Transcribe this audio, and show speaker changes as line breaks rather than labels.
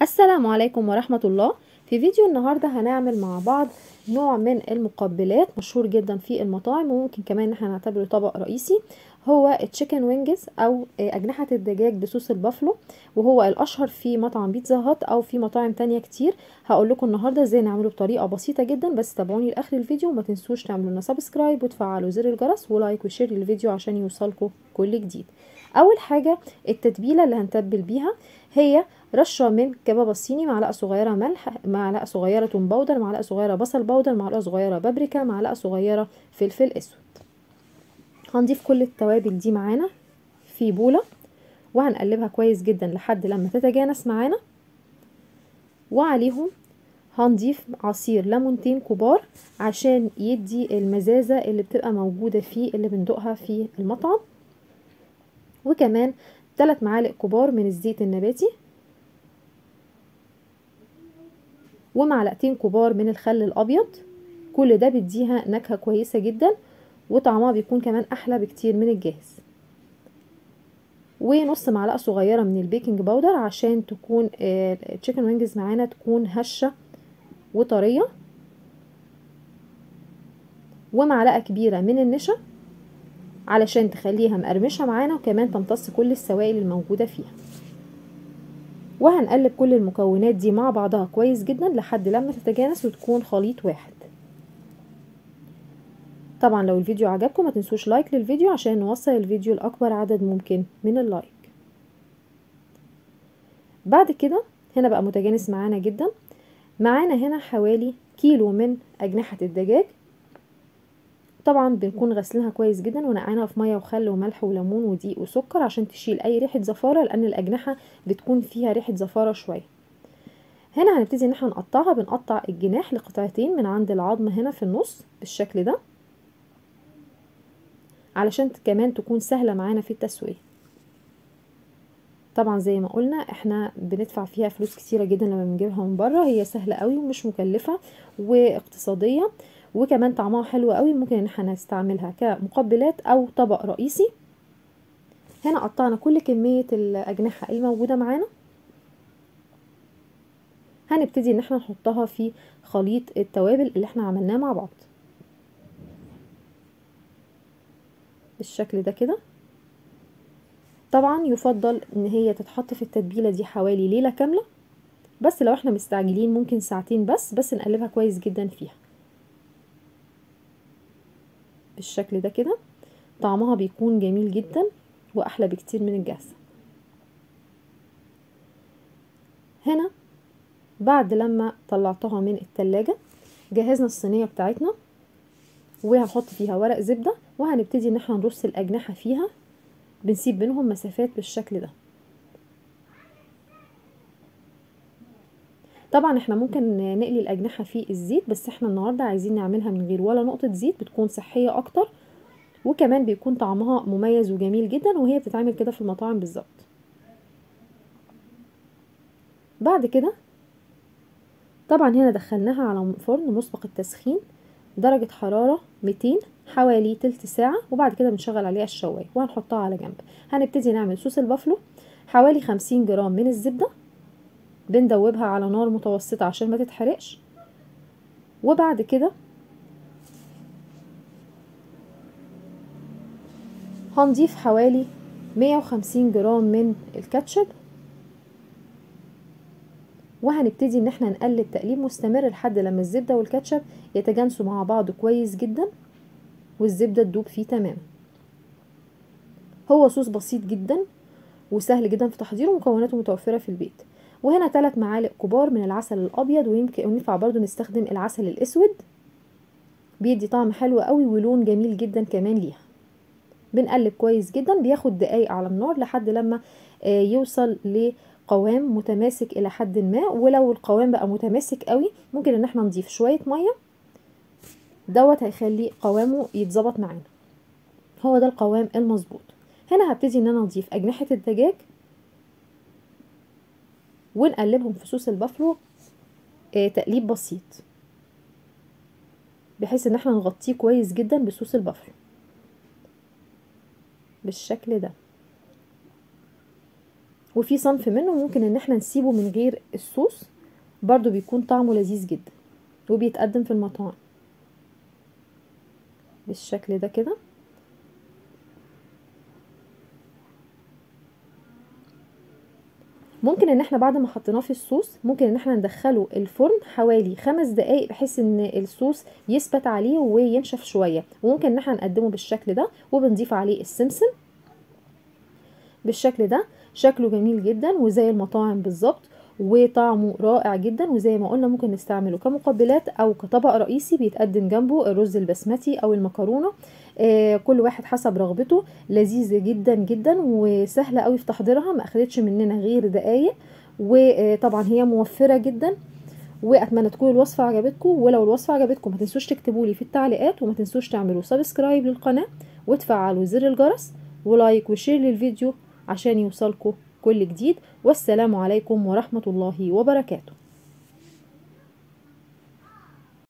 السلام عليكم ورحمة الله. في فيديو النهاردة هنعمل مع بعض نوع من المقبلات مشهور جدا في المطاعم، وممكن كمان ان احنا نعتبره طبق رئيسي. هو التشيكن وينجز او اجنحة الدجاج بصوص البافلو، وهو الاشهر في مطعم بيتزا هات او في مطاعم تانية كتير. هقول لكم النهاردة ازاي نعمله بطريقة بسيطة جدا، بس تابعوني لاخر الفيديو وما تنسوش تعملوا لنا سبسكرايب وتفعلوا زر الجرس ولايك وشير للفيديو عشان يوصلكم كل جديد. اول حاجة التتبيلة اللي هنتبل بيها هي رشه من كباب الصيني، معلقه صغيره ملح، معلقه صغيره توم باودر، معلقه صغيره بصل باودر، معلقه صغيره بابريكا، معلقه صغيره فلفل اسود. هنضيف كل التوابل دي معانا في بوله وهنقلبها كويس جدا لحد لما تتجانس معانا، وعليهم هنضيف عصير ليمونتين كبار عشان يدي المزازه اللي بتبقى موجوده فيه اللي بندوقها في المطعم، وكمان 3 معالق كبار من الزيت النباتي، ومعلقتين كبار من الخل الابيض. كل ده بيديها نكهة كويسة جدا وطعمها بيكون كمان احلى بكتير من الجاهز، ونص معلقة صغيرة من البيكنج باودر عشان تكون التشيكن وينجز معانا تكون هشة وطرية، ومعلقة كبيرة من النشا علشان تخليها مقرمشة معانا وكمان تمتص كل السوائل الموجودة فيها. وهنقلب كل المكونات دي مع بعضها كويس جدا لحد لما تتجانس وتكون خليط واحد. طبعا لو الفيديو عجبكم ما تنسوش لايك للفيديو عشان نوصل الفيديو لأكبر عدد ممكن من اللايك. بعد كده هنا بقى متجانس معانا جدا. معانا هنا حوالي كيلو من أجنحة الدجاج، طبعا بنكون غسلينها كويس جدا ونقعينها في ميه وخل وملح وليمون ودقيق وسكر عشان تشيل اي ريحه زفاره، لان الاجنحه بتكون فيها ريحه زفاره شويه. هنا هنبتدي ان احنا نقطعها، بنقطع الجناح لقطعتين من عند العظم هنا في النص بالشكل ده علشان كمان تكون سهله معانا في التسويه. طبعا زي ما قلنا احنا بندفع فيها فلوس كتيره جدا لما بنجيبها من بره، هي سهله قوي ومش مكلفه واقتصاديه وكمان طعمها حلو قوي، ممكن ان احنا نستعملها كمقبلات او طبق رئيسي. هنا قطعنا كل كميه الاجنحه الموجوده معانا، هنبتدي ان احنا نحطها في خليط التوابل اللي احنا عملناه مع بعض بالشكل ده كده. طبعا يفضل ان هي تتحط في التتبيله دي حوالي ليله كامله، بس لو احنا مستعجلين ممكن ساعتين بس نقلبها كويس جدا فيها بالشكل ده كده. طعمها بيكون جميل جدا واحلى بكتير من الجاهزه. هنا بعد لما طلعتها من التلاجة جهزنا الصينيه بتاعتنا وهنحط فيها ورق زبده، وهنبتدي ان احنا نرص الاجنحه فيها، بنسيب بينهم مسافات بالشكل ده. طبعا احنا ممكن نقلي الاجنحه في الزيت، بس احنا النهارده عايزين نعملها من غير ولا نقطه زيت، بتكون صحيه اكتر وكمان بيكون طعمها مميز وجميل جدا، وهي بتتعمل كده في المطاعم بالظبط. بعد كده طبعا هنا دخلناها على فرن مسبق التسخين درجة حرارة 200 حوالي تلت ساعة، وبعد كده بنشغل عليها الشواية وهنحطها على جنب. هنبتدي نعمل صوص البافلو، حوالي 50 جرام من الزبدة بندوبها على نار متوسطة عشان ما تتحرقش، وبعد كده هنضيف حوالي 150 جرام من الكاتشب، وهنبتدي ان احنا نقلب تقليب مستمر لحد لما الزبدة والكاتشب يتجانسوا مع بعض كويس جدا والزبدة تدوب فيه تماما. هو صوص بسيط جدا وسهل جدا في تحضيره ومكوناته متوفرة في البيت. وهنا 3 معالق كبار من العسل الابيض، ويمكن ينفع برضو نستخدم العسل الاسود، بيدي طعم حلو قوي ولون جميل جدا كمان ليها. بنقلب كويس جدا، بياخد دقايق على النار لحد لما يوصل لقوام متماسك الى حد ما. ولو القوام بقى متماسك قوي ممكن ان احنا نضيف شوية مية، دوت هيخلي قوامه يتظبط معانا. هو ده القوام المظبوط. هنا هبتدي ان انا اضيف اجنحة الدجاج ونقلبهم في صوص البافلو تقليب بسيط بحيث ان احنا نغطيه كويس جدا بصوص البافلو بالشكل ده. وفي صنف منه ممكن ان احنا نسيبه من غير الصوص، برضو بيكون طعمه لذيذ جدا وبيتقدم في المطاعم بالشكل ده كده. ممكن ان احنا بعد ما حطيناه في الصوص ممكن ان احنا ندخله الفرن حوالي 5 دقايق بحيث ان الصوص يثبت عليه وينشف شوية، وممكن ان احنا نقدمه بالشكل ده وبنضيف عليه السمسم بالشكل ده. شكله جميل جدا وزي المطاعم بالظبط، وطعمه رائع جدا، وزي ما قلنا ممكن نستعمله كمقبلات او كطبق رئيسي بيتقدم جنبه الرز البسمتي او المكرونه. كل واحد حسب رغبته. لذيذه جدا جدا وسهله قوي في تحضيرها، ما اخدتش مننا غير دقايق، وطبعا هي موفره جدا. واتمنى تكون الوصفه عجبتكم، ولو الوصفه عجبتكم ما تنسوش تكتبوا لي في التعليقات، وما تنسوش تعملوا سبسكرايب للقناه وتفعلوا زر الجرس ولايك وشير للفيديو عشان يوصلكم كل جديد. والسلام عليكم ورحمة الله وبركاته.